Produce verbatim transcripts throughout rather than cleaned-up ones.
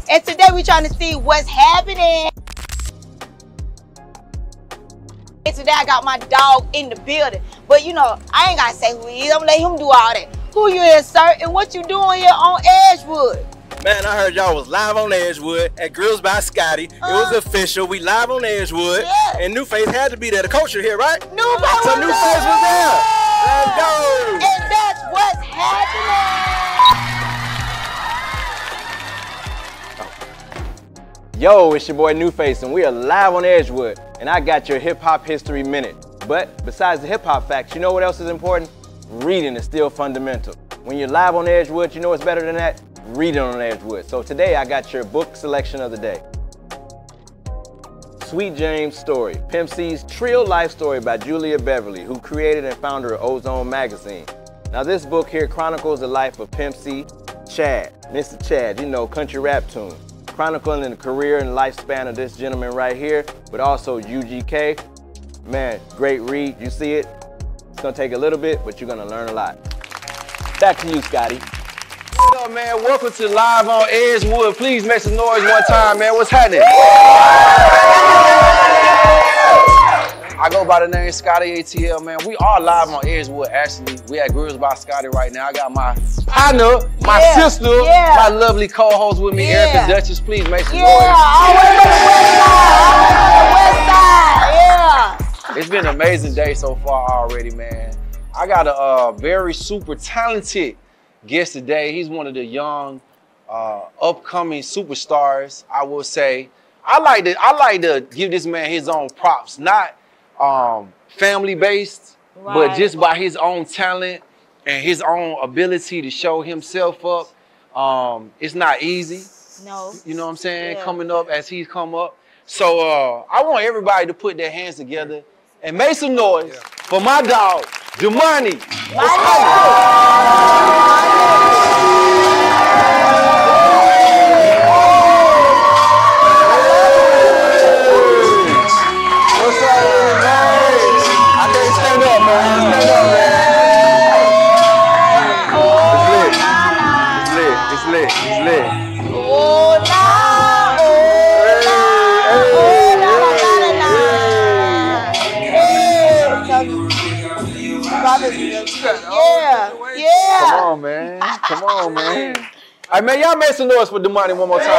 And today we're trying to see what's happening. And today I got my dog in the building. But you know, I ain't gotta say who he is. I'm gonna let him do all that. Who you is, sir? And what you doing here on Edgewood? Man, I heard y'all was live on Edgewood at Grills by Scotty. Uh, it was official. We live on Edgewood. Yeah. And Nuface had to be there. The culture here, right? Nuface so was Nuface was there. Let's go. And that's what's happening. Yo, it's your boy Nuface, and we are live on Edgewood. And I got your hip-hop history minute. But besides the hip-hop facts, you know what else is important? Reading is still fundamental. When you're live on Edgewood, you know what's better than that? Reading on Edgewood. So today I got your book selection of the day. Sweet James Story, Pimp C's Trill Life Story by Julia Beverly, who created and founder of Ozone Magazine. Now this book here chronicles the life of Pimp C, Chad, Mister Chad, you know, country rap tune. Chronicling the career and lifespan of this gentleman right here, but also U G K. Man, great read, you see it. It's gonna take a little bit, but you're gonna learn a lot. Back to you, Scotty. What up, man? Welcome to Live on Edgewood. Please make some noise one time, man. What's happening? I go by the name Scotty A T L, man. We are live on Edgewood, actually. We at Grills by Scotty right now. I got my partner, my yeah, sister, yeah. my lovely co-host with me, yeah. Erica Duchess. Please make some yeah, noise. Always on the west side. Always on the west side. Yeah. It's been an amazing day so far already, man. I got a uh, very super talented guest today. He's one of the young, uh, upcoming superstars, I will say. I like to, I like to give this man his own props, not um, family-based, right. but just by his own talent and his own ability to show himself up. Um, it's not easy. No. You know what I'm saying? Yeah. Coming up as he's come up. So uh, I want everybody to put their hands together and make some noise yeah. for my dog, Domani. My Yeah, yeah. Come on, man. Come on, man. All right, man, y'all make some noise for Domani one more time.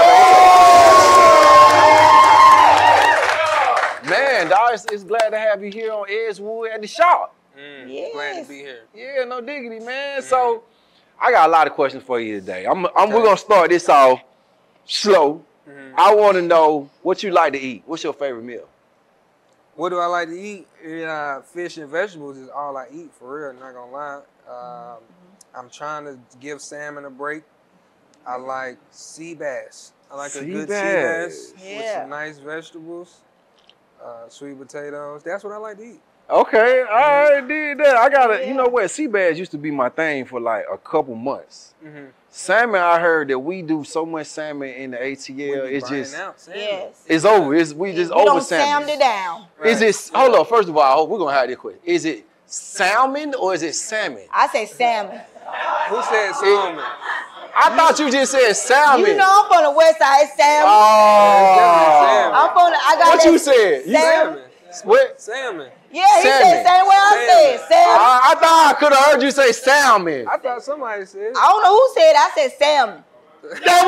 Man, dog, it's, it's glad to have you here on Edgewood at the shop. Mm, yes. Glad to be here. Yeah, no diggity, man. Mm. So, I got a lot of questions for you today. I'm, I'm okay. We're gonna start this off slow. Mm-hmm. I want to know what you like to eat. What's your favorite meal? What do I like to eat? Yeah, fish and vegetables is all I eat, for real, not gonna lie. Um, I'm trying to give salmon a break. I like sea bass. I like sea a good bass. sea bass yeah. with some nice vegetables, uh, sweet potatoes. That's what I like to eat. Okay, all right, did that. I got to, yeah. you know what, sea bass used to be my thing for like a couple months. Mm-hmm. Salmon, I heard that we do so much salmon in the A T L, it's just, yes. it's over. It's, we just we over don't salmon. Salmon it down. Right. Is it, hold on, first of all, we're going to have this question. Is it salmon or is it salmon? I say salmon. Who said salmon? It, I thought you just said salmon. You know I'm from the west side, it's salmon. Oh. I'm from the, I got what you said? Salmon. Salmon. What? Salmon. Yeah, he salmon. said same way I said. Salmon. I, I thought I could have heard you say salmon. I thought somebody said. I don't know who said it. I said salmon. That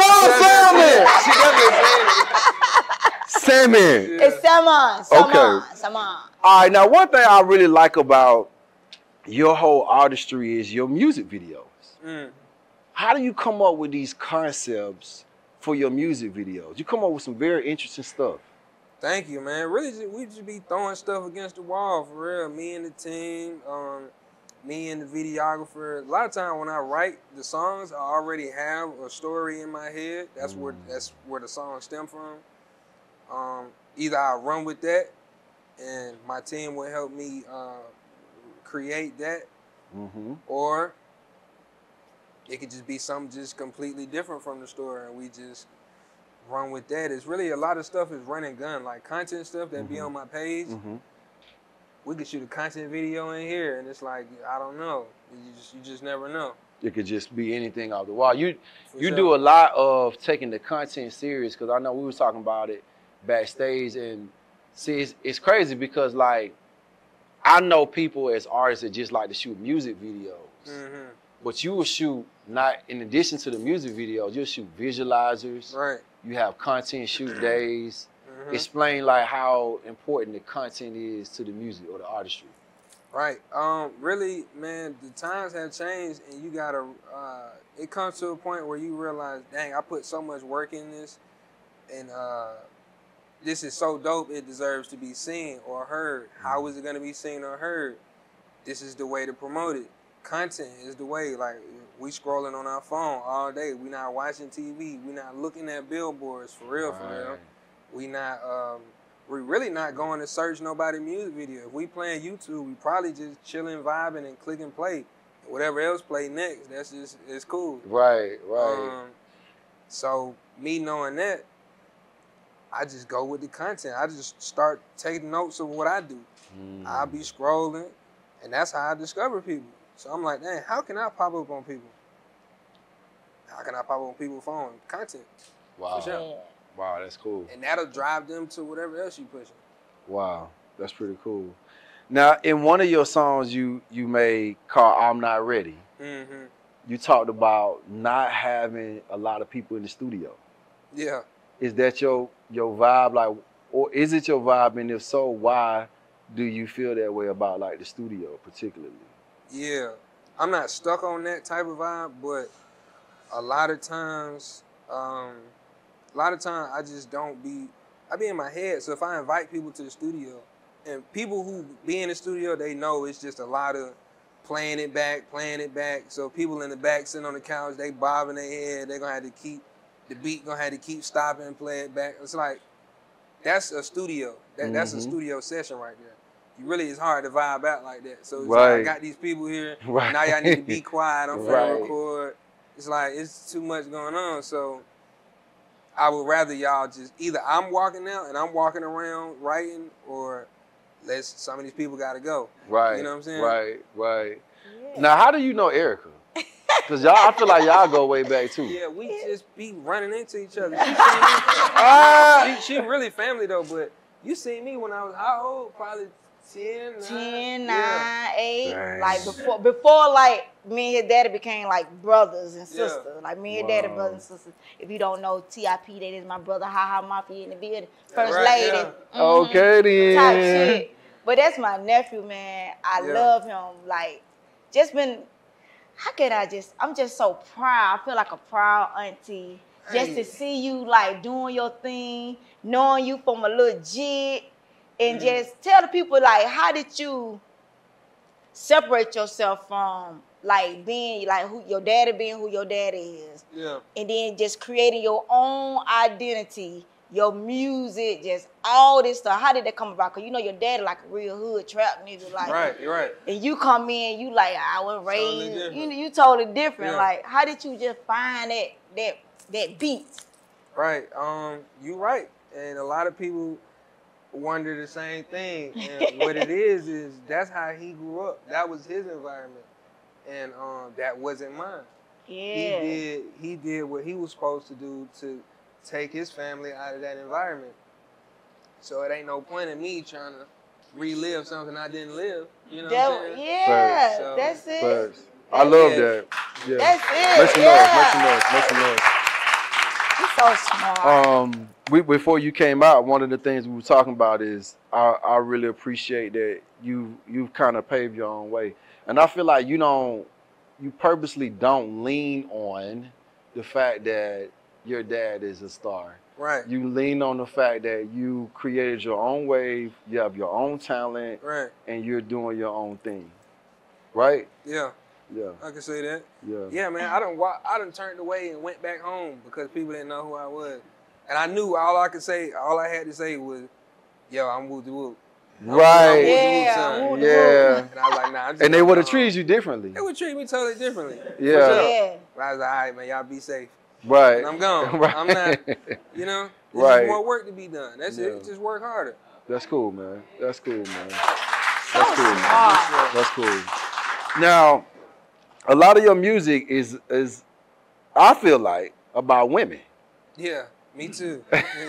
was salmon. She definitely said it. Salmon. It's salmon. Salmon. Okay. Salmon. All right, now one thing I really like about your whole artistry is your music videos. Mm. How do you come up with these concepts for your music videos? You come up with some very interesting stuff. Thank you, man. Really, just, we just be throwing stuff against the wall, for real. Me and the team, um, me and the videographer. A lot of times when I write the songs, I already have a story in my head. That's mm. where that's where the songs stem from. Um, either I run with that, and my team will help me uh, create that, mm-hmm. or it could just be something just completely different from the story, and we just run with that. It's really a lot of stuff is run and gun, like content stuff that mm-hmm. be on my page. Mm-hmm. We could shoot a content video in here, and it's like, I don't know. You just, you just never know. it could just be anything off the wall. You For you sure. do a lot of taking the content serious, because I know we was talking about it backstage, and see, it's, it's crazy because like I know people as artists that just like to shoot music videos, Mm-hmm. but you will shoot not in addition to the music videos, you'll shoot visualizers. Right. You have content shoot days. Mm-hmm. Explain like how important the content is to the music or the artistry. Right. Um. Really, man, the times have changed, and you gotta. Uh, it comes to a point where you realize, dang, I put so much work in this, and uh, this is so dope. It deserves to be seen or heard. How is it gonna be seen or heard? This is the way to promote it. Content is the way. Like we scrolling on our phone all day. We not watching T V. We not looking at billboards for real. For real. Right. We not. Um, We really not going to search nobody music video. If we playing YouTube, we probably just chilling, vibing, and clicking play. Whatever else play next, that's just it's cool. Right, right. Um, so me knowing that, I just go with the content. I just start taking notes of what I do. Mm. I'll be scrolling, and that's how I discover people. So I'm like, dang, how can I pop up on people? How can I pop up on people's phone? Content. Wow. For sure. Wow, that's cool. And that'll drive them to whatever else you pushing. Wow, that's pretty cool. Now, in one of your songs you you made called "I'm Not Ready," Mm-hmm. you talked about not having a lot of people in the studio. Yeah. Is that your your vibe, like, or is it your vibe? And if so, why do you feel that way about like the studio particularly? Yeah. I'm not stuck on that type of vibe, but a lot of times, um, a lot of times I just don't be, I be in my head. So if I invite people to the studio, and people who be in the studio, they know it's just a lot of playing it back, playing it back. So people in the back sitting on the couch, they bobbing their head. They're gonna have to keep, the beat gonna have to keep stopping and play it back. It's like, that's a studio. That, mm-hmm. That's a studio session right there. You really, it's hard to vibe out like that. So it's right. like, I got these people here, right. now y'all need to be quiet, I'm finna right. record. It's like, it's too much going on. So I would rather y'all just, either I'm walking out and I'm walking around writing, or let's, some of these people gotta go. Right. You know what I'm saying? Right, right. Yeah. Now, how do you know Erica? Because y'all, I feel like y'all go way back too. Yeah, we just be running into each other. She, uh, she, she really family though, but you seen me when I was how old? Probably ten, nine, ten, yeah. nine, eight. Dang. Like before, before like me and his daddy became like brothers and sisters. Yeah. Like me and wow. daddy brothers and sisters. If you don't know T I P, that is my brother, Ha Ha Mafia in the building. First right, lady. Yeah. Mm-hmm. Okay then. Type shit. But that's my nephew, man. I Yeah. love him. Like, just been, how can I just, I'm just so proud. I feel like a proud auntie. Just Hey. to see you, like, doing your thing, knowing you from a little jit, and Mm. just tell the people, like, how did you separate yourself from, like, being, like, who your daddy being who your daddy is. Yeah. And then just creating your own identity, your music, just all this stuff. How did that come about? Because you know your daddy like a real hood trap nigga. Like, Right, you're right. and you come in, you like, I was Totally raised, different. you you totally different. Yeah. Like, how did you just find that that that beat? Right. Um, you right. And a lot of people wonder the same thing. And what it is is that's how he grew up. That was his environment. And um, that wasn't mine. Yeah. He did he did what he was supposed to do to take his family out of that environment. So it ain't no point in me trying to relive something I didn't live. You know That- what I'm saying? yeah, So- that's it. First. I love Yeah. that. Yeah. That's it. Make some yeah. noise, make some noise, make some noise. He's so smart. Um, we, before you came out, one of the things we were talking about is I, I really appreciate that you you've kind of paved your own way, and I feel like you don't you purposely don't lean on the fact that your dad is a star. Right. You lean on the fact that you created your own wave, you have your own talent, Right. and you're doing your own thing, right? Yeah. Yeah, I can say that. yeah. Yeah, man, I done, wa- I done turned away and went back home because people didn't know who I was. And I knew all I could say, all I had to say was, yo, I'm Woo the Woo. Right. Yeah, Woo Woo the Yeah. And I was like, nah, I'm just And they gonna would go have treated home. you differently. They would treat me totally differently. Yeah. For sure. Yeah. But I was like, all right, man, y'all be safe. Right. And I'm gone. Right. I'm not, you know, there's Right. just more work to be done. That's Yeah. it. Just work harder. That's cool, man. That's cool, man. So That's cool, man. smart. That's cool. Now, a lot of your music is is I feel like about women. Yeah, me too.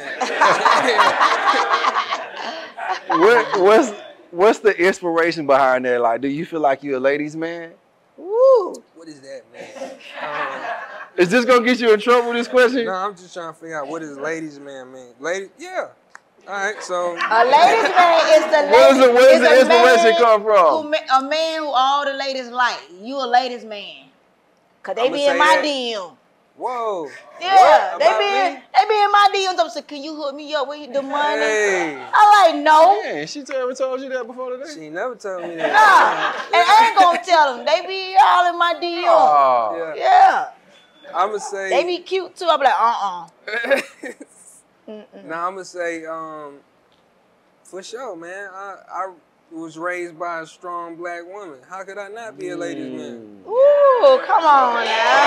what, what's what's the inspiration behind that? Like, do you feel like you're a ladies' man? Woo! What is that, man? Um, is this gonna get you in trouble? This question? No, I'm just trying to figure out what does ladies' man mean. Ladies, yeah. All right, so a ladies' man is the where lady, is where does the inspiration come from? Who, a man who all the ladies like. You a ladies' man, cause they I'ma be in my that. D M. Whoa. Yeah, what they be in, me? they be in my D Ms. I'm saying, can you hook me up with the money? Hey. I like no. Man, she ever told you that before today? She never told me that. Nah, and I ain't gonna tell them. They be all in my D Ms. Oh. Yeah. yeah. I'ma say they be cute too. I'm like, uh uh. Nah, I'ma say, um, for sure, man. I I was raised by a strong black woman. How could I not be a ladies' mm. man? Ooh, come on now.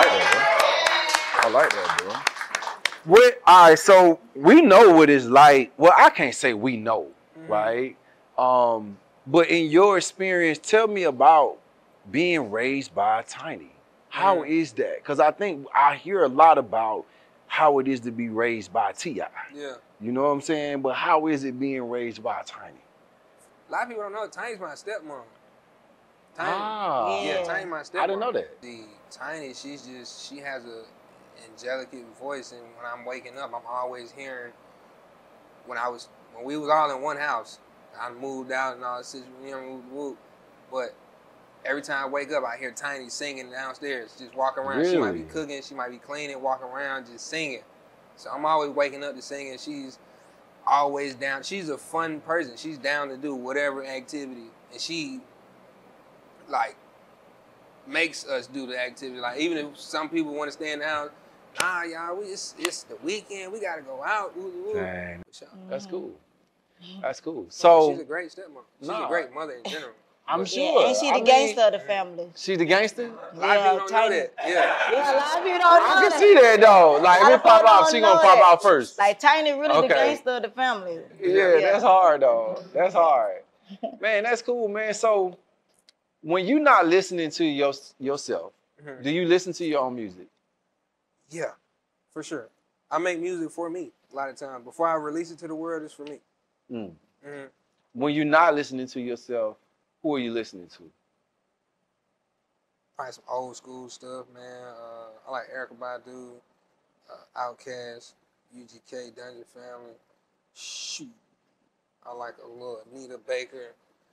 I like that, bro. What? All right, so we know what it's like. Well, I can't say we know, mm-hmm. right? Um, but in your experience, tell me about being raised by Tiny. How mm-hmm. is that? Because I think I hear a lot about how it is to be raised by T I. Yeah. You know what I'm saying? But how is it being raised by Tiny? A lot of people don't know Tiny's my stepmom. Tiny, ah, yeah, Tiny my stepmom. I didn't know that. The Tiny, she's just she has a angelic voice, and when I'm waking up, I'm always hearing. When I was when we was all in one house, I moved out and all this, you know, moved, moved, but every time I wake up, I hear Tiny singing downstairs, just walking around. Really? She might be cooking, she might be cleaning, walking around, just singing. So I'm always waking up to singing. She's always down. She's a fun person. She's down to do whatever activity, and she like makes us do the activity. Like even if some people want to stay in the house, ah, y'all, we it's, it's the weekend. We gotta go out. Ooh, ooh. Dang, Sure. that's cool. That's cool. So she's a great stepmom. She's nah, a great mother in general. I'm but, sure. Yeah, and she the I gangster mean, of the family. She the gangster? A lot Yeah, of people don't Tiny. know that. Yeah. Yeah, a lot of people don't know I can that. see that though. Like if A lot it of pop people out, don't she know gonna pop that. out first. Like Tiny really Okay. the gangster of the family. Yeah, yeah, that's hard though. That's hard. Man, that's cool, man. So when you're not listening to your, yourself, mm-hmm. do you listen to your own music? Yeah, for sure. I make music for me a lot of times. Before I release it to the world, it's for me. Mm. Mm-hmm. When you're not listening to yourself, who are you listening to? Probably some old school stuff, man. Uh, I like Erica Badu, uh, Outkast, U G K, Dungeon Family. Shoot. I like a little Anita Baker.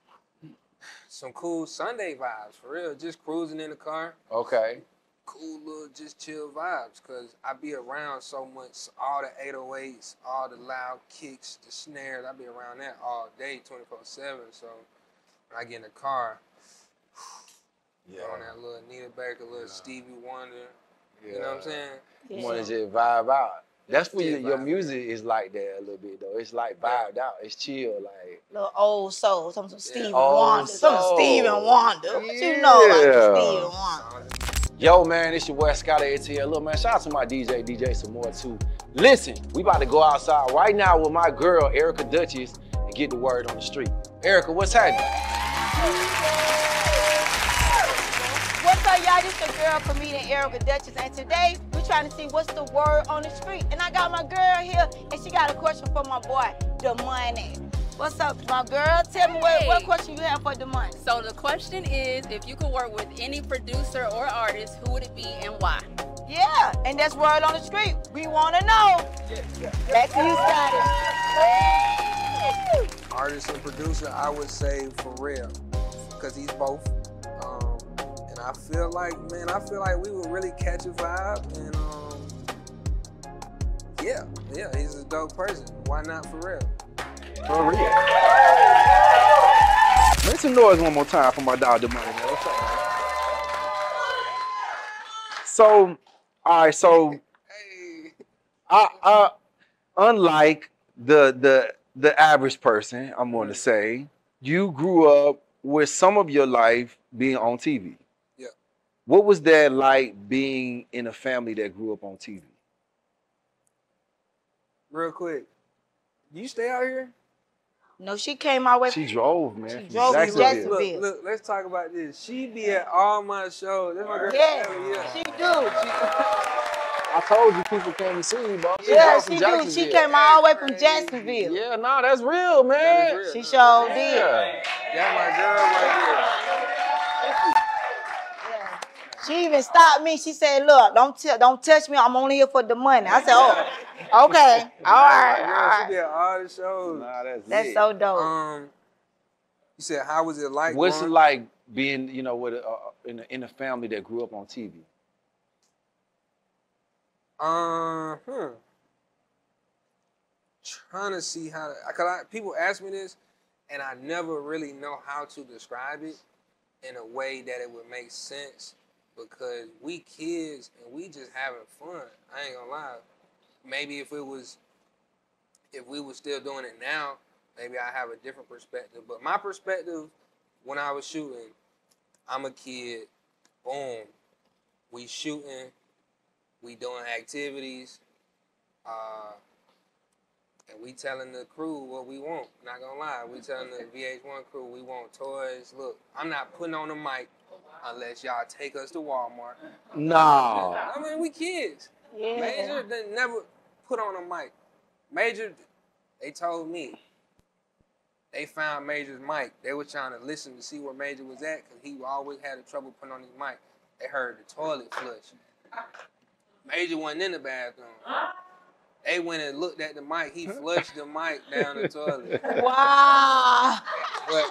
Some cool Sunday vibes, for real. Just cruising in the car. Okay. Cool little just chill vibes, because I be around so much, all the eight oh eights, all the loud kicks, the snares. I be around that all day, twenty-four seven. So when I get in the car, yeah. on that little Anita Baker, little yeah. Stevie Wonder, yeah. you know what I'm saying? You yeah. want to just vibe out. That's what you, your music is like that a little bit though. It's like vibed yeah. out. It's chill, like little old soul, some some Stevie yeah. Wonder, some Stevie Wonder. Yeah. What you know about Stevie Wonder? Yo, man, it's your boy Scotty A T L. Look, man, shout out to my D J, D J some more too. Listen, we about to go outside right now with my girl Erica Duchess and get the word on the street. Erica, what's happening? What's up, y'all? This your girl, comedian Erica Duchess, and today we're trying to see what's the word on the street. And I got my girl here, and she got a question for my boy, Domani. What's up, my girl? Tell me what, what question you have for Domani. So the question is, if you could work with any producer or artist, who would it be and why? Yeah, and that's word on the street. We want to know. Yeah, yeah. Back to you, Scotty. Artist and producer, I would say Pharrell, because he's both. Um, and I feel like, man, I feel like we would really catch a vibe. And um, yeah, yeah, he's a dope person. Why not Pharrell? For real. Make some noise one more time for my dog Domani, man. What's up, man? So, all right, so hey. I, I, unlike the the the average person, I'm going to say, you grew up with some of your life being on T V. Yeah. What was that like being in a family that grew up on T V? Real quick, do you stay out here? No, she came my way. She drove, man. She from drove from Jacksonville. Jacksonville. Look, look, let's talk about this. She be at all my shows. That's my girl. Yeah, Yeah, she do. I told you people came to see me, bro. She Yeah, drove from she do. She Jacksonville. came all the way from Jacksonville. Yeah, nah, that's real, man. That is real. She No, sure that's- did. Yeah. That's my girl right Yeah. She even stopped me. She said, "Look, don't t- don't touch me. I'm only here for the money." I said, "Oh, okay, there. all right, My all girl, she right." be at all the shows. Nah, that's That's lit. so dope. Um, you said, how was it like? What's it growing- like being, you know, with a, uh, in a in a family that grew up on T V? Uh, hmm. Trying to see how to, cause I, people ask me this, and I never really know how to describe it in a way that it would make sense, because we kids and we just having fun. I ain't gonna lie. Maybe if it was, if we were still doing it now, maybe I have a different perspective. But my perspective, when I was shooting, I'm a kid. Boom, we shooting. We doing activities, uh, and we telling the crew what we want. Not gonna lie, we telling the V H one crew we want toys. Look, I'm not putting on the mic unless y'all take us to Walmart. No. I mean, we kids. Yeah. Major they never put on a mic. Major, they told me they found Major's mic. They were trying to listen to see where Major was at, because he always had trouble putting on his mic. They heard the toilet flush. Major wasn't in the bathroom. They went and looked at the mic. He flushed the mic down the toilet. Wow. But,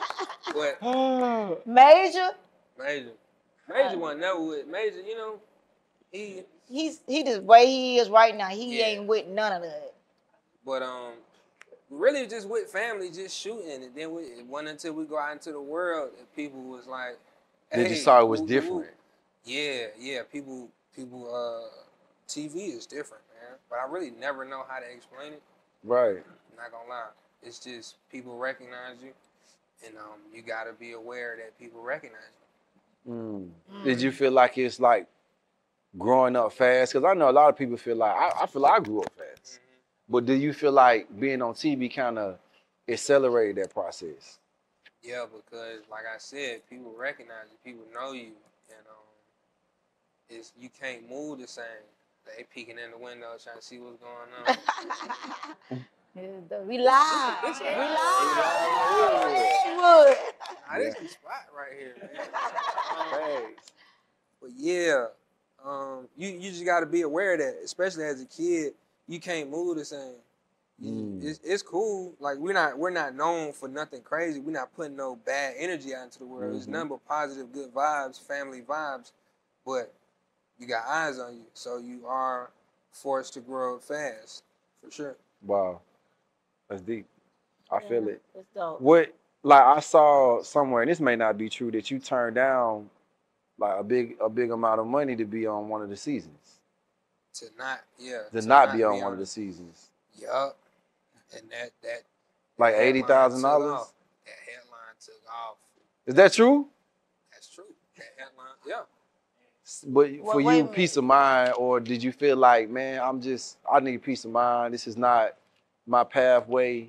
but Major, Major, Major wasn't never with Major. You know, he. he's he just way he is right now. He Yeah. ain't with none of that. But um, really just with family, just shooting. And then we, it wasn't until we go out into the world that people was like, They hey, just saw it was woo, woo, different. woo. Yeah, yeah. People, people. Uh, T V is different, man. But I really never know how to explain it. Right. I'm not gonna lie. It's just people recognize you, and um, you gotta be aware that people recognize you. Mm. Did you feel like it's like growing up fast? Because I know a lot of people feel like, I, I feel like I grew up fast. Mm-hmm. But do you feel like being on T V kind of accelerated that process? Yeah, because like I said, people recognize you, people know you, and um, it's you can't move the same. They peeking in the window trying to see what's going on. We live. It's a- We it's live. a- Edgewood. Nah, this is the spot right here, man. Um, Thanks. But yeah, um, you, you just got to be aware of that, especially as a kid. You can't move the same. You- Mm. It's, it's cool. Like we're not we're not known for nothing crazy. We're not putting no bad energy out into the world. It's Mhm. nothing but positive, good vibes, family vibes. But you got eyes on you, so you are forced to grow up fast, for sure. Wow. That's deep. I feel it. It's dope. What, like I saw somewhere, and this may not be true, that you turned down like a big a big amount of money to be on one of the seasons. To not, yeah. To not be on one of the seasons. Yup. And that that Like that eighty headline thousand took dollars? off. That headline took off. Is that true? That's true. That headline, yeah. But Well, for wait a you, minute. peace of mind, or did you feel like, man, I'm just, I need peace of mind. This is not my pathway.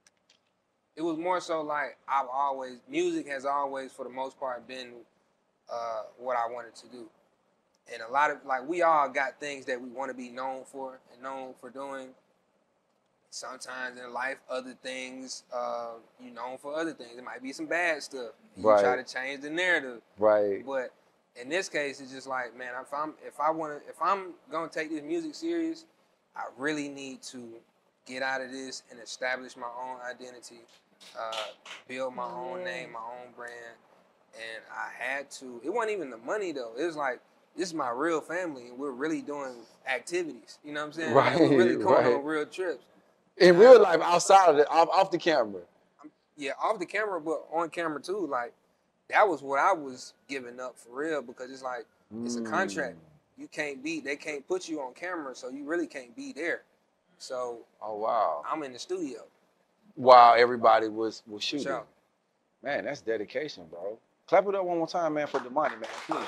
It was more so like I've always, music has always, for the most part, been uh, what I wanted to do. And a lot of, like, we all got things that we want to be known for and known for doing. Sometimes in life, other things, uh, you known for other things. It might be some bad stuff. You Right. try to change the narrative. Right. But in this case, it's just like, man, if I'm if I want to if I'm gonna take this music serious, I really need to get out of this and establish my own identity, uh, build my own name, my own brand. And I had to. It wasn't even the money though. It was like, this is my real family, and we're really doing activities. You know what I'm saying? Right, And we're really going right. on real trips. In real life, outside of the, off, off the camera. Yeah, off the camera, but on camera too. Like, that was what I was giving up for real, because it's like, it's a contract. You can't be, they can't put you on camera, so you really can't be there. So Oh, wow. I'm in the studio. While everybody was, was For shooting. sure. Man, that's dedication, bro. Clap it up one more time, man, for Domani, man, please.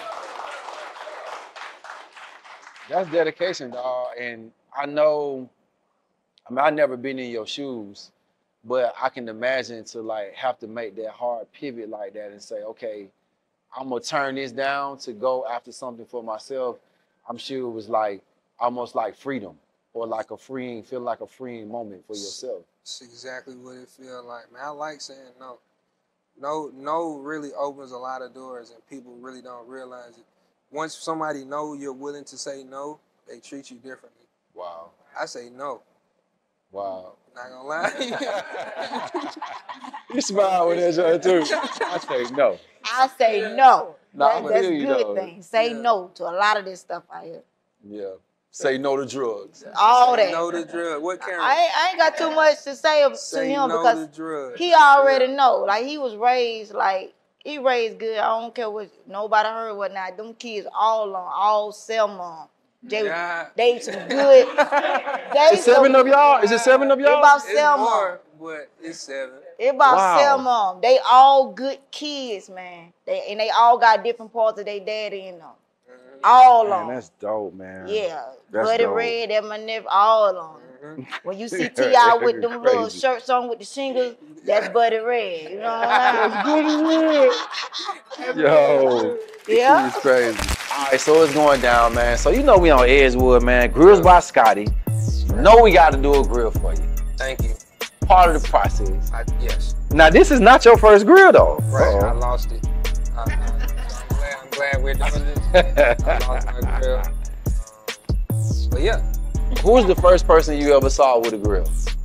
That's dedication, dog. And I know, I mean, I've never been in your shoes, but I can imagine to like have to make that hard pivot like that and say, okay, I'm gonna turn this down to go after something for myself. I'm sure it was like almost like freedom or like a freeing, feel like a freeing moment for yourself. That's exactly what it feels like, man. I like saying no. No, no really opens a lot of doors, and people really don't realize it. Once somebody know you're willing to say no, they treat you differently. Wow. I say no. Wow. Not gonna lie. You smile with that joint too. I say no. I say no. Nah, that, I that's feel you, good though. thing. Say Yeah. no to a lot of this stuff out here. Yeah. Say no to drugs. All that. No to drug. What camera? I ain't, I ain't got too much to say to Say him no because to drugs. he already Yeah. know. Like he was raised like he raised good. I don't care what nobody heard what not. Them kids all on all cell mom. They Yeah. they some good. They Is it seven of y'all? Is it seven of It y'all? about It's cell mom. more, but it's seven. It about Wow. cell mom. They all good kids, man. They and they all got different parts of their daddy in them. All Man, on. that's dope, man. Yeah, That's Buddy dope. Red, that my nephew, all on. Mhm. When you see T I with them little Crazy. shirts on with the shingles, that's Buddy Red. You know what I'm saying? Yo, Yeah. it's crazy. All right, so it's going down, man. So you know we on Edgewood, man. Grills by Scotty. You know we got to do a grill for you. Thank you. Part of the process. I, yes. Now this is not your first grill though. Right. I Uh-oh. lost it. I, I, I'm, glad, I'm glad we're doing this. I lost my grill. Um, but yeah. Who was the first person you ever saw with a grill?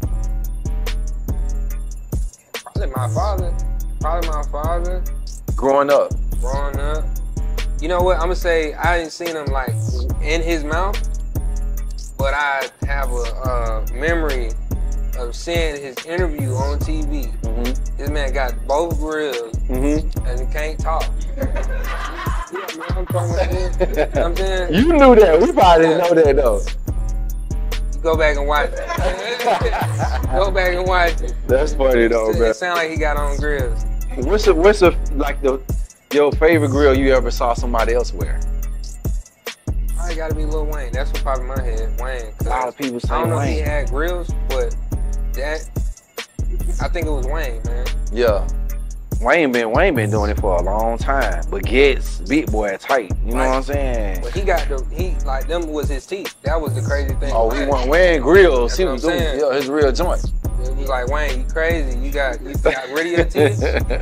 Probably my father. Probably my father. Growing up. Growing up. You know what? I'm gonna say I didn't seen him like in his mouth, but I have a uh, memory of seeing his interview on T V. Mm-hmm. This man got both grills Mm-hmm. and he can't talk. Yeah, man, I'm talking about this. You know what I'm saying? You knew that. We probably didn't know that though. Go back and watch it. Go back and watch it. That's funny though, It, bro. it sound like he got on grills. What's the, what's the, like the your favorite grill you ever saw somebody else wear? Probably gotta be Lil Wayne. That's what popped in my head, Wayne. A lot of people say I don't know if he Wayne. had grills, but that I think it was Wayne, man. Yeah. Wayne been Wayne been doing it for a long time, but gets big boy tight. You know Right. what I'm saying? But he got the he like them was his teeth. That was the crazy thing. Oh, he Wayne. wasn't wearing grills. That's He what was I'm doing saying. yeah, his real joint. It was like, Wayne, you crazy. You got you got rid of your teeth.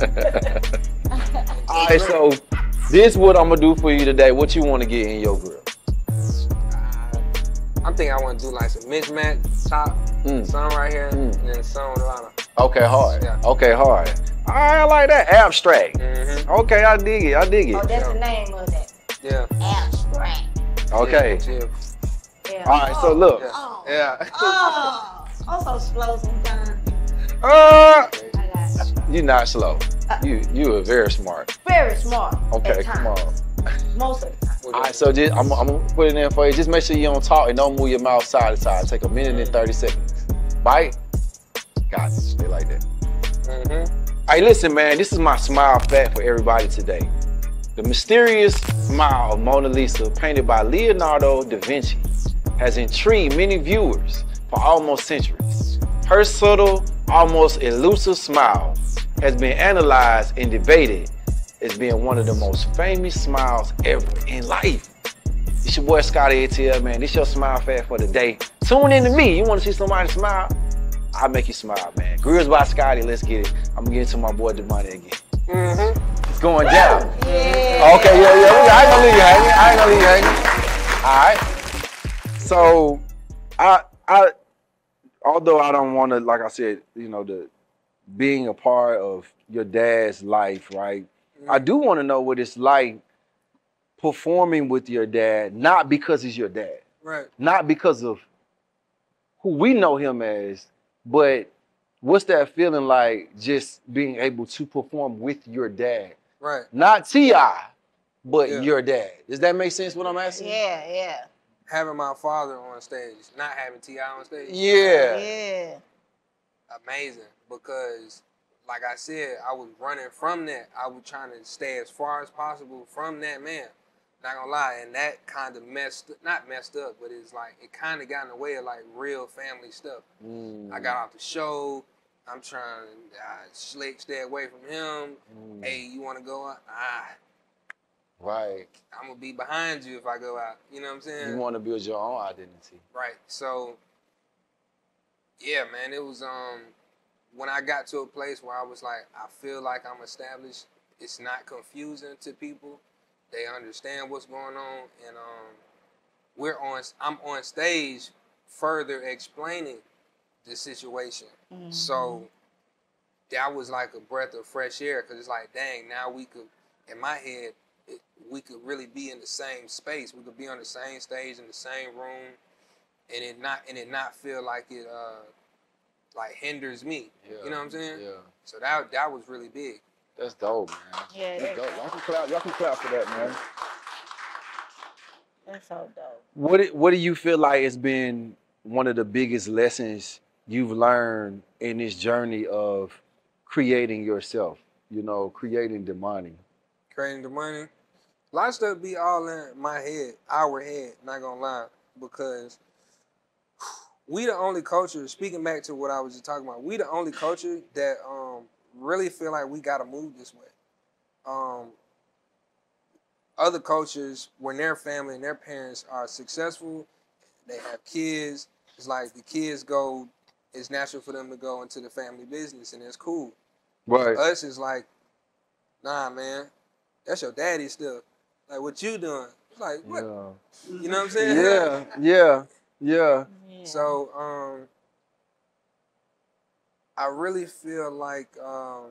All right, so this is what I'm gonna do for you today. What you want to get in your grill? I'm thinking I want to do like some mismatch top, Mm. some right here, Mm. and then some on the bottom. Okay, hard. Yeah. Okay, hard. All right, I like that. Abstract. Mm-hmm. Okay, I dig it. I dig Oh, it. that's the name of that. Yeah. Abstract. Okay. Yeah. Yeah. All right, so look. Yeah. Oh. Yeah. Oh, I'm so slow sometimes. Uh, I got you're not slow. Uh, You you are very smart. very smart. Okay, at come on. times. Most of the time. All right, so just, I'm, I'm gonna put it in for you. Just make sure you don't talk and don't move your mouth side to side. Take a minute and thirty seconds. Bite. Got it. Stay like that. Mm-hmm. Hey, listen, man. This is my smile fact for everybody today. The mysterious smile of Mona Lisa, painted by Leonardo da Vinci, has intrigued many viewers for almost centuries. Her subtle, almost elusive smile has been analyzed and debated as being one of the most famous smiles ever in life. It's your boy Scotty A T L, man. This your smile fact for the day. Tune in to me. You want to see somebody smile? I'll make you smile, man. Grills by Scotty, let's get it. I'm gonna get to my boy Domani again. Mm-hmm. It's going down. Yeah. Okay, yeah, yeah. I ain't gonna leave you hanging. I ain't gonna leave you hanging. All right. So, I, I, although I don't want to, like I said, you know, the being a part of your dad's life, right? I do want to know what it's like performing with your dad, not because he's your dad, Right. not because of who we know him as, but what's that feeling like just being able to perform with your dad? Right. Not T I, but Yeah. your dad. Does that make sense what I'm asking? Yeah, yeah. Having my father on stage, not having T I on stage. Yeah. Yeah. Amazing, because like I said, I was running from that. I was trying to stay as far as possible from that man. Not gonna lie, and that kind of messed, not messed up, but it's like, it kind of got in the way of like real family stuff. Mm. I got off the show, I'm trying to uh, slick, stay away from him. Mm. Hey, you want to go out? Ah. Right. I'm going to be behind you if I go out. You know what I'm saying? You want to build your own identity. Right. So, yeah, man, it was, um, when I got to a place where I was like, I feel like I'm established, it's not confusing to people. They understand what's going on. And um, we're on, I'm on stage further explaining the situation. Mm-hmm. So that was like a breath of fresh air, because it's like, dang, now we could, in my head, it, we could really be in the same space. We could be on the same stage in the same room, and it not and it not feel like it uh like hinders me. Yeah. You know what I'm saying? Yeah. So that that was really big. That's dope, man. Yeah, that's dope. Y'all can clap. Y'all can clap for that, man. That's so dope. What do, What do you feel like has been one of the biggest lessons you've learned in this journey of creating yourself? You know, creating Domani. Creating Domani. A lot of stuff be all in my head, our head, not gonna lie, because we the only culture, speaking back to what I was just talking about, we the only culture that um, really feel like we gotta move this way. Um, other cultures, when their family and their parents are successful, they have kids, it's like the kids go, it's natural for them to go into the family business, and it's cool. Right. For us, it's like, nah, man, that's your daddy stuff. Like, what you doing? It's like, what? Yeah. You know what I'm saying? Yeah, yeah, yeah. Yeah. So, um, I really feel like um,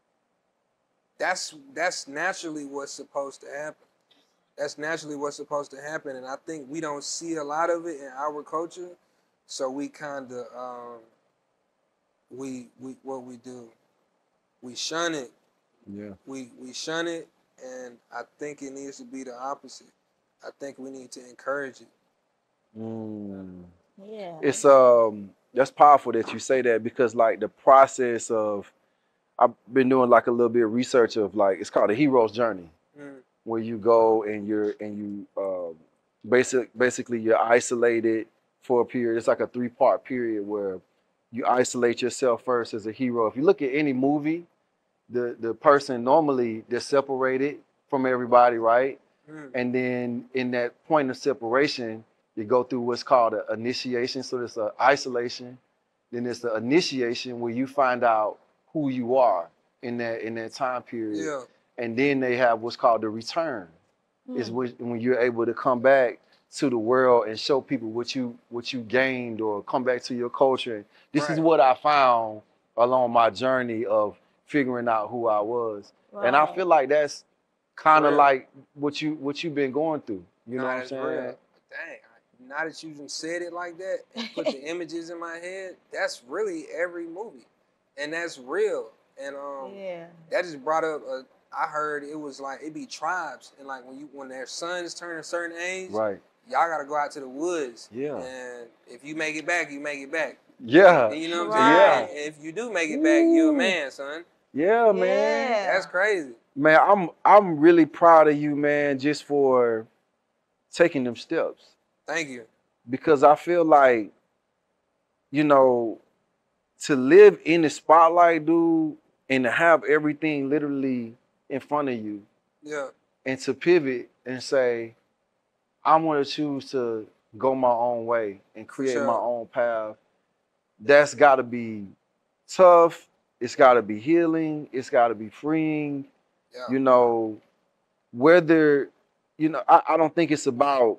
that's that's naturally what's supposed to happen. That's naturally what's supposed to happen, and I think we don't see a lot of it in our culture, so we kind of um, we we what we do, we shun it. Yeah. We we shun it. And I think it needs to be the opposite. I think we need to encourage it. Mm. Yeah. It's um that's powerful that you say that, because like the process of, I've been doing like a little bit of research of like, it's called a hero's journey, mm. where you go and you're and you um basic basically you're isolated for a period. It's like a three part period where you isolate yourself first as a hero. If you look at any movie, the the person normally, they're separated from everybody, right? Mm. And then in that point of separation, you go through what's called an initiation. So there's an isolation, then there's the initiation where you find out who you are in that in that time period. Yeah. And then they have what's called the return. Mm. Is when you're able to come back to the world and show people what you what you gained, or come back to your culture. And this right. is what I found along my journey of figuring out who I was. Wow. And I feel like that's kind of like what you what you've been going through. You know nah, what I'm saying? Real. Dang, now that you even said it like that, and put the images in my head, that's really every movie. And that's real. And um yeah. that just brought up a, I heard it was like it be tribes, and like when you when their sons turn a certain age, right, y'all gotta go out to the woods. Yeah. And if you make it back, you make it back. Yeah. And you know what I'm right. saying? Yeah. And if you do make it back, Ooh. You're a man, son. Yeah, man. Yeah. That's crazy. Man, I'm I'm really proud of you, man, just for taking them steps. Thank you. Because I feel like, you know, to live in the spotlight, dude, and to have everything literally in front of you. Yeah. And to pivot and say, I'm gonna choose to go my own way and create sure. my own path. That's gotta be tough. It's gotta be healing. It's gotta be freeing. Yeah. You know, whether, you know, I, I don't think it's about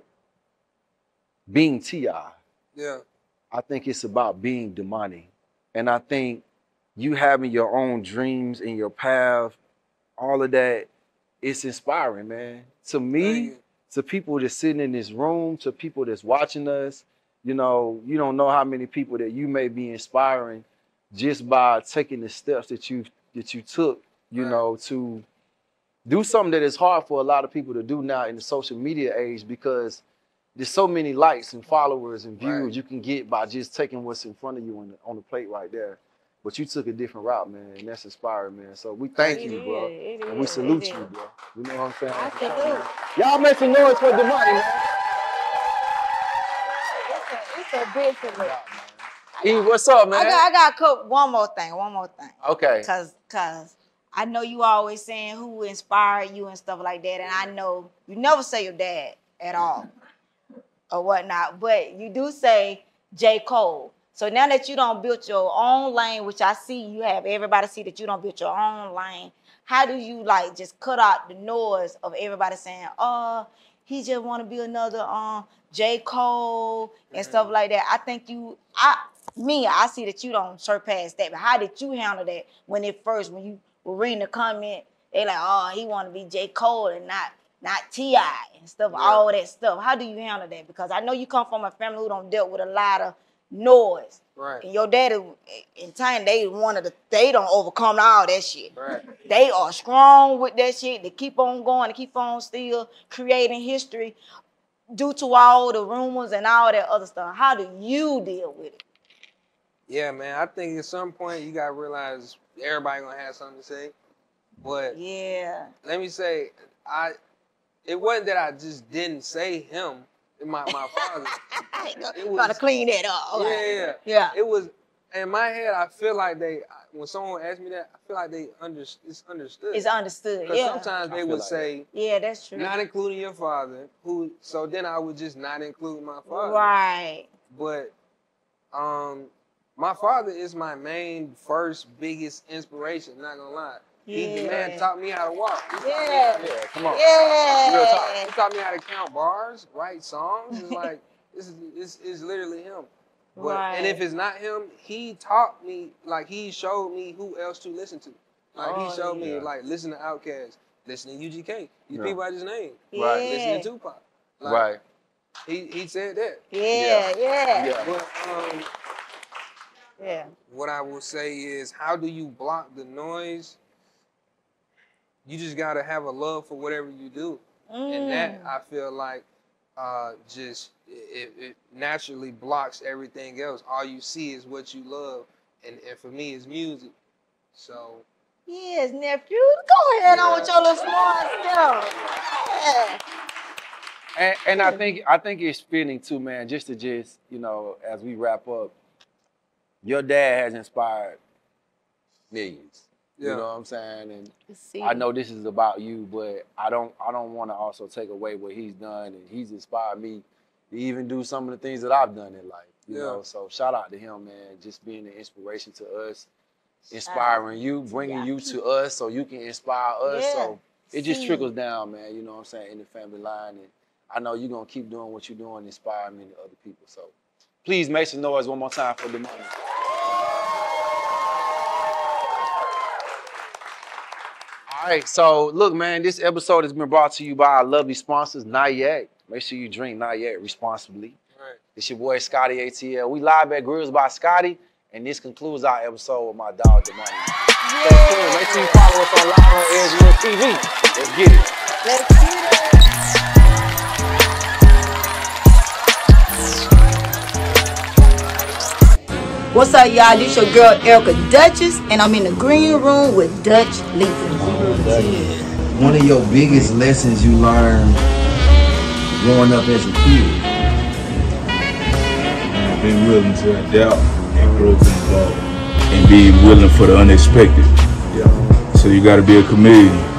being T I. Yeah. I think it's about being Domani. And I think you having your own dreams and your path, all of that, it's inspiring, man. To me, to people that's sitting in this room, to people that's watching us, you know, you don't know how many people that you may be inspiring just by taking the steps that you that you took, you right. know, to do something that is hard for a lot of people to do now in the social media age, because there's so many likes and followers and views right. you can get by just taking what's in front of you on the, on the plate right there. But you took a different route, man, and that's inspiring, man. So we thank it you, is, bro. And we salute you, bro. You know what I'm saying? I salute. Y'all make some noise for Domani, man. It's a, it's a big salute. I E, what's up, man? I got, I got a couple, one more thing, one more thing. Okay. Cause, cause I know you always saying who inspired you and stuff like that, and I know you never say your dad at all or whatnot, but you do say J. Cole. So now that you don't build your own lane, which I see you have, everybody see that you don't build your own lane. How do you like just cut out the noise of everybody saying, "Oh, he just want to be another um J. Cole" and stuff like that? I think you, I, me, I see that you don't surpass that. But how did you handle that when it first, when you were reading the comment, they like, "Oh, he want to be J. Cole and not not T I and stuff, yeah. all that stuff." How do you handle that? Because I know you come from a family who don't deal with a lot of noise. Right. And your daddy, in time, they one of the, they don't overcome all that shit. Right. They are strong with that shit. They keep on going. They keep on still creating history due to all the rumors and all that other stuff. How do you deal with it? Yeah, man. I think at some point you gotta realize everybody gonna have something to say. But yeah, let me say, I it wasn't that I just didn't say him. My my father. It was, gotta clean that up. Yeah, right. yeah, yeah. It was in my head. I feel like they, when someone asks me that, I feel like they under, it's understood. It's understood. Because yeah. sometimes they would like say, that. "Yeah, that's true." Not including your father. Who? So then I would just not include my father. Right. But, um, my father is my main, first, biggest inspiration. Not gonna lie. Yeah. He, the man taught me how to walk. He yeah. Me, yeah, come on. Yeah. Real talk. He taught me how to count bars, write songs. It's like, this is it's, it's literally him. But, right. And if it's not him, he taught me, like he showed me who else to listen to. Like oh, he showed yeah. me, like, listen to Outkast, listen to U G K. These yeah. people I just named. Yeah. Right. Listen to Tupac. Like, right. He he said that. Yeah, yeah. yeah. But um, yeah. what I will say is, how do you block the noise? You just gotta have a love for whatever you do, mm. and that I feel like uh, just it, it naturally blocks everything else. All you see is what you love, and, and for me, it's music. So yes, nephew, go ahead yeah. on with your little smart stuff. Yeah. And, and I think I think it's fitting too, man. Just to just you know, as we wrap up, your dad has inspired millions. You yeah. know what I'm saying? And I know this is about you, but I don't I don't want to also take away what he's done, and he's inspired me to even do some of the things that I've done in life. You yeah. know, so shout out to him, man, just being an inspiration to us, inspiring you, bringing yeah. you to us so you can inspire us. Yeah. So it just trickles down, man, you know what I'm saying, in the family line. And I know you're going to keep doing what you're doing, inspiring many other people. So please make some noise one more time for Domani. All right, so look, man, this episode has been brought to you by our lovely sponsors, Not Yet. Make sure you drink Not Yet responsibly. Right. It's your boy, Scotty A T L. We live at Grills by Scotty, and this concludes our episode with my dog, Domani. Yeah. Stay tuned. Make sure you follow us on live on Edgewood T V. Let's get it. Let's get it. What's up, y'all? This your girl, Erica Duchess, and I'm in the green room with Dutch Lee. One of your biggest lessons you learned growing up as a kid? Uh, being willing to adapt and grow from the ball. And be willing for the unexpected. Yeah. So you got to be a chameleon.